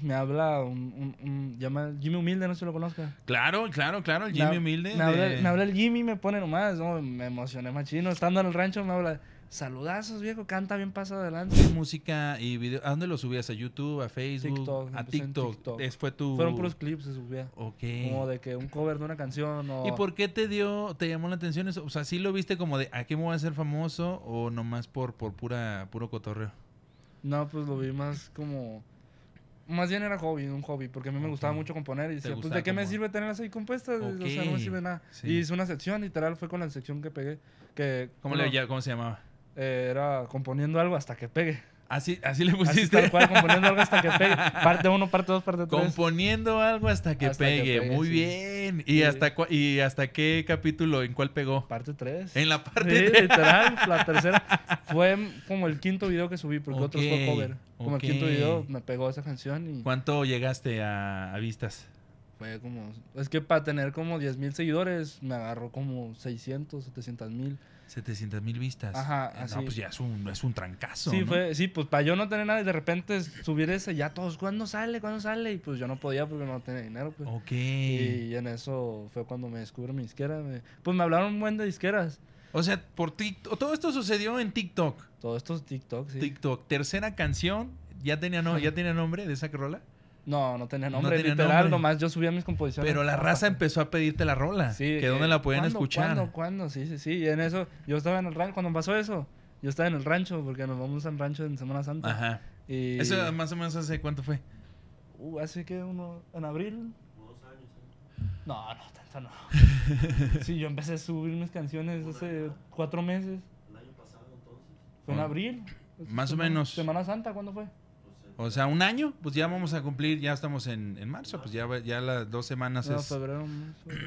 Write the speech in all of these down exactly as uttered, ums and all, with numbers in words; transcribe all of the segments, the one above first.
me habla un, un, un llama Jimmy Humilde, no sé si lo conozca. Claro, claro, claro, el Jimmy me, Humilde. Me, habla, de... me habla el Jimmy y me pone nomás, no, me emocioné machino. Estando en el rancho me habla, saludazos viejo, canta bien pasado adelante. Música y video. ¿A dónde lo subías? ¿A YouTube? ¿A Facebook? TikTok, ¿A TikTok? TikTok. Es fue tu... Fueron puros clips, se subía. Ok. Como de que un cover de una canción o... ¿Y por qué te dio, te llamó la atención eso? O sea, ¿sí lo viste como de ¿a qué me voy a hacer famoso? ¿O nomás por, por pura, puro cotorreo? No, pues lo vi más como... Más bien era hobby, un hobby, porque a mí me okay. gustaba mucho componer y decía, pues gustaba ¿de qué componer? me sirve tenerlas ahí compuestas? Okay. O sea, no me sirve nada. Sí. Y hice una sección, literal, fue con la sección que pegué. Que, ¿Cómo, bueno, le, ¿Cómo se llamaba? Eh, era componiendo algo hasta que pegue. Así, así le Así pusiste. tal cual, componiendo algo hasta que pegue. Parte uno, parte dos, parte tres. Componiendo algo hasta que, hasta pegue. que pegue. Muy sí. bien. ¿Y, sí. hasta cu ¿Y hasta qué capítulo? ¿En cuál pegó? Parte tres. En la parte sí, tres. literal, la tercera. Fue como el quinto video que subí, porque okay. otros fue cover. Como okay. el quinto video me pegó esa canción y... ¿Cuánto llegaste a, a vistas? Fue como... Es que para tener como diez mil seguidores me agarró como seiscientos, setecientos mil. setecientas mil vistas. Ajá, así. No, pues ya es un, es un trancazo, Sí, ¿no? fue, sí, pues para yo no tener nada y de repente subir ese, ya todos, ¿cuándo sale? ¿Cuándo sale? Y pues yo no podía porque no tenía dinero, pues. Ok. Y en eso fue cuando me descubrió mi disquera. Me, pues me hablaron un buen de disqueras. O sea, por TikTok. Todo esto sucedió en TikTok. Todo esto es TikTok, sí. TikTok. Tercera canción. ¿Ya tenía, no, ¿ya tenía nombre de esa rola? No, no tenía nombre, no tenía literal, nombre. nomás yo subía mis composiciones. Pero la raza empezó a pedirte la rola. Sí, que, que dónde la podían ¿cuándo, escuchar. ¿Cuándo? ¿Cuándo? Sí, sí, sí. Y en eso, yo estaba en el rancho, cuando pasó eso, yo estaba en el rancho, porque nos vamos al rancho en Semana Santa. Ajá. Y... ¿Eso más o menos hace cuánto fue? Uh, hace que uno, en abril. Como dos años. ¿eh? No, no, tanto no. Sí, yo empecé a subir mis canciones hace cuatro meses. El año pasado, entonces. Fue en Oh. abril. Más o Semana- menos. Semana Santa, ¿cuándo fue? No sé. O sea, un año. Pues ya vamos a cumplir. Ya estamos en, en marzo. Pues ya, ya las dos semanas No, es... febrero. marzo.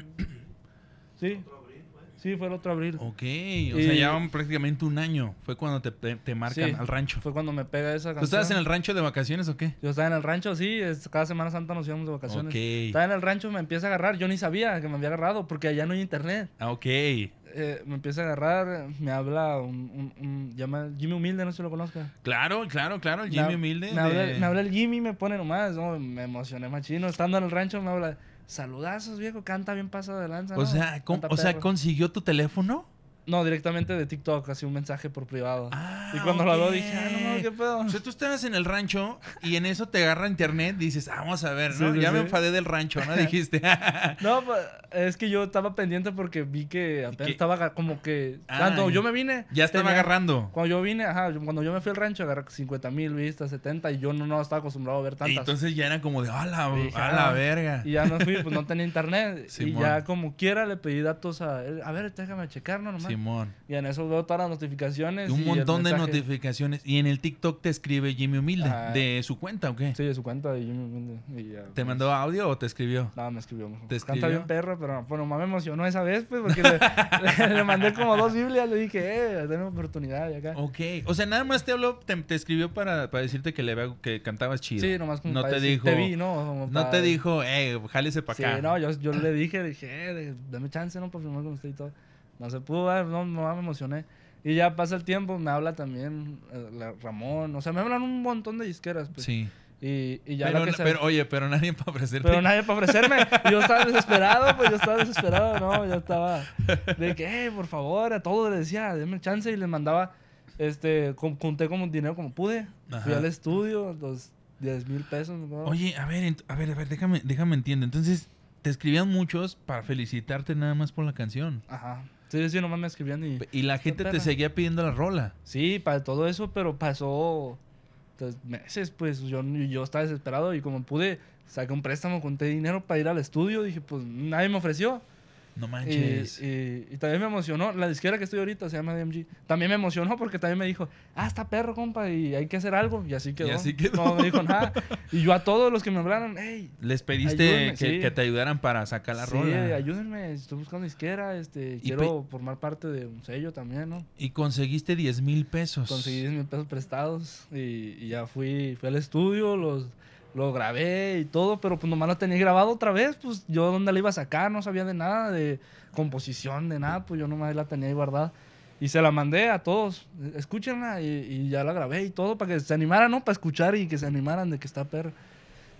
Sí, ¿Otro abril fue? sí, fue el otro abril. Ok. O sea, Y- ya van prácticamente un año. Fue cuando te, te, te marcan Sí, al rancho. Fue cuando me pega esa canción. ¿Tú estabas en el rancho de vacaciones o qué? Yo estaba en el rancho, sí, es- cada Semana Santa nos íbamos de vacaciones. Ok. Estaba en el rancho, me empieza a agarrar. Yo ni sabía que me había agarrado porque allá no hay internet. Ah, ok. Eh, me empieza a agarrar, me habla un, un, un- llama Jimmy Humilde, no sé si lo conozca. Claro, claro, claro. El Me Jimmy hab- Humilde. Me, habla, de- me habla el Jimmy y me pone nomás, no, me emocioné machino. Estando en el rancho me habla, saludazos viejo, canta bien pasado de lanza. O ¿no? sea, con- Canta o sea, perro". ¿consiguió tu teléfono? No, directamente de TikTok, así un mensaje por privado. Ah, y cuando lo habló ok. dije, ah, no mames, qué pedo. O sea, tú estabas en el rancho y en eso te agarra internet y dices, ah, vamos a ver, ¿no? Sí, sí, ya me sí. enfadé del rancho, ¿no? Dijiste. No, pues, es que yo estaba pendiente porque vi que apenas ¿Qué? estaba aga- como que... Ah, cuando ya. yo me vine... Ya estaba tenía- agarrando. Cuando yo vine, ajá, yo- cuando yo me fui al rancho agarré cincuenta mil vistas, setenta, y yo no, no estaba acostumbrado a ver Y tantas. entonces ya era como de, a la, Dije, a la ah, verga. Y ya me fui, pues no tenía internet. y Simón. ya como quiera le pedí datos a él. A ver, déjame checar, ¿no? Nomás. Simón. Y en eso veo todas las notificaciones. Un y el montón de mensaje. notificaciones. Y en el TikTok te escribe Jimmy Humilde. Ah. ¿De su cuenta o qué? Sí, de su cuenta. Y, yo me- y ya, ¿Te pues, mandó audio o te escribió? No, me escribió. mejor. ¿Te Canta escribió? bien perro, pero bueno, más me emocionó esa vez, pues, porque le, le- le mandé como dos Biblias. Le dije, eh, dame oportunidad y acá. Ok. O sea, nada más te habló, te, te escribió para, para decirte que, le, había- que cantabas chido. Sí, nomás como No para te decir, dijo- Te vi, ¿no? Como No para- te dijo, eh, jálese para Sí, acá. no, yo, yo le dije, dije, eh, de- dame chance, ¿no? Para firmar con usted y todo. No se pudo dar, no, no me emocioné. Y ya pasa el tiempo, me habla también eh, la- Ramón. O sea, me hablan un montón de disqueras, pues. Sí. Y, y ya Pero, lo que na- se- pero, oye, pero nadie para ofrecerte. Pero nadie para ofrecerme. Y yo estaba desesperado, pues yo estaba desesperado, ¿no? Yo estaba de que, eh, por favor, a todos les decía, denme chance y les mandaba, este, con- junté como dinero como pude. Fui Ajá. al estudio, los diez mil pesos. ¿no? Oye, a ver, ent- a ver, a ver, déjame, déjame entiendo. Entonces, te escribían muchos para felicitarte nada más por la canción. Ajá. Sí, sí, nomás me escribían y... Y la gente te perra. seguía pidiendo la rola. Sí, para todo eso, pero pasó pues, meses, pues yo, yo estaba desesperado y como pude, saqué un préstamo, conté dinero para ir al estudio, dije, pues nadie me ofreció. No Y, manches. y, y también me emocionó, la disquera que estoy ahorita se llama D M G, también me emocionó porque también me dijo, ah, está perro, compa, y hay que hacer algo, y así quedó. así quedó. No me dijo nada. Y yo a todos los que me hablaron, hey, Les pediste ayúdenme, que, sí. que te ayudaran para sacar la sí, rola. ayúdenme, estoy buscando disquera, este, Y quiero formar parte de un sello también, ¿no? Y conseguiste diez mil pesos. Conseguí diez mil pesos prestados y, y ya fui, fui al estudio, los, lo grabé y todo, pero pues nomás lo tenía grabado otra vez, pues yo dónde la iba a sacar, no sabía de nada, de composición, de nada, pues yo nomás la tenía ahí guardada. Y se la mandé a todos, escúchenla y, y ya la grabé y todo para que se animaran, ¿no? Para escuchar y que se animaran de que está perro.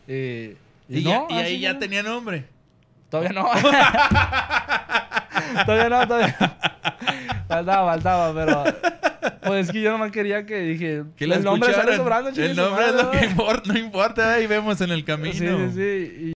Eh, Y, no, ya- y así ahí ya no. tenía nombre. Todavía no. todavía no, todavía no. Faltaba, faltaba, pero... Pues es que yo nomás quería que dije... Que la el nombre sale escucharan. sobrando, chingue El su nombre es madre, lo que ¿no? importa, no importa, ahí vemos en el camino. Sí, sí, sí. Y